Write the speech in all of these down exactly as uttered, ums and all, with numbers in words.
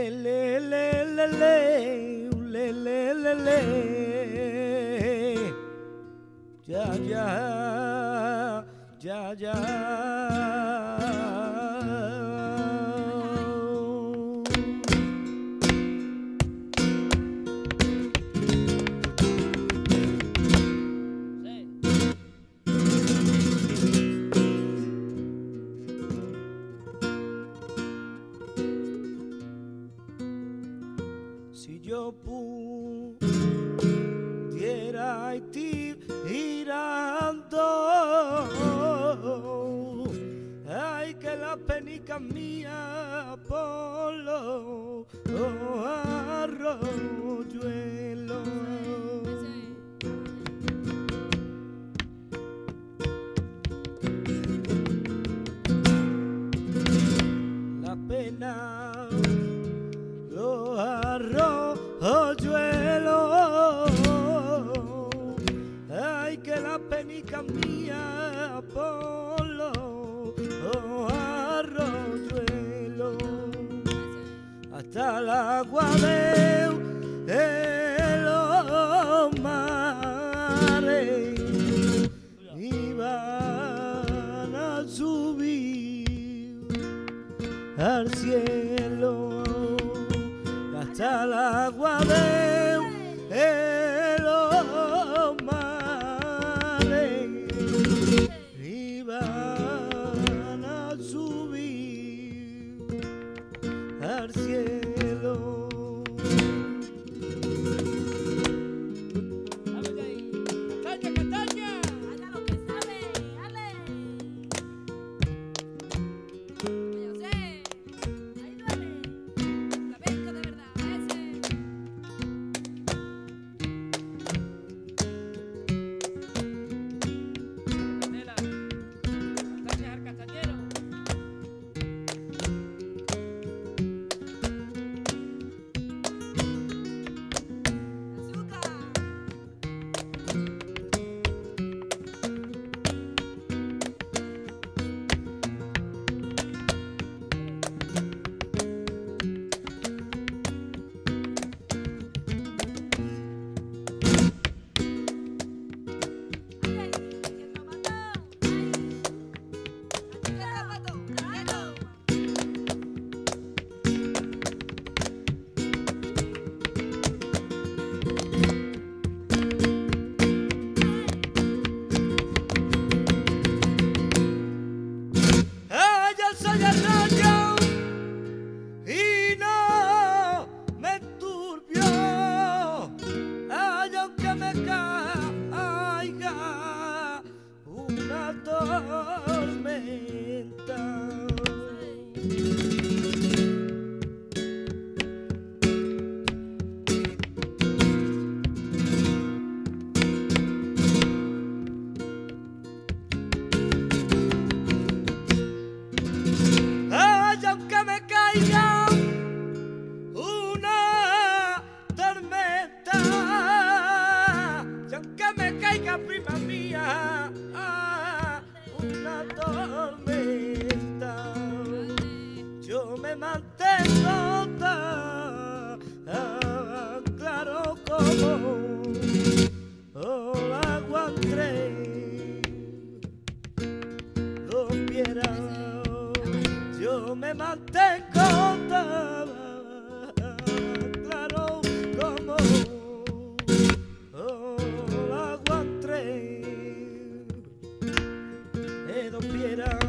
le le le le le le le le le ya ya ya ya. Si yo pudiera ir girando, ay, que la penica mía por los arroyuelos. La pena los arroyuelos, ay, que la penica mía por los arroyuelos, hasta el agua de los mares iban a subir al cielo, hasta el agua de los mares iban a subir al cielo. ¡Castaña, castaña! ¡Haga lo que sabe! ¡Ale! Yo sé. Ahí duele. Flamenco de verdad. Ese. Canela. Castañas al castañero. ¡Azúcar! ¡Ay, qué tomatón! ¡Ay! ¡Qué tomatón! ¡Qué tomatón! Ay, yo soy arroyo y no me enturbio, ay, aunque me caiga una tormenta. Ay, aunque me caiga una tormenta, y aunque me caiga, prima mía, ah, una tormenta, yo me mantengo tan claro como el agua entre dos piedras. Yo me mantengo tan claro como el agua entre dos piedras.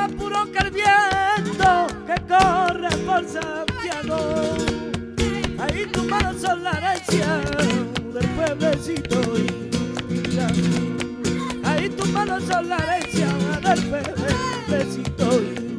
más puro que el viento que corre por Santiago. Ahí tus manos son la herencia del pueblecito inmigrante. Ahí tus manos son la herencia del pueblecito inmigrante.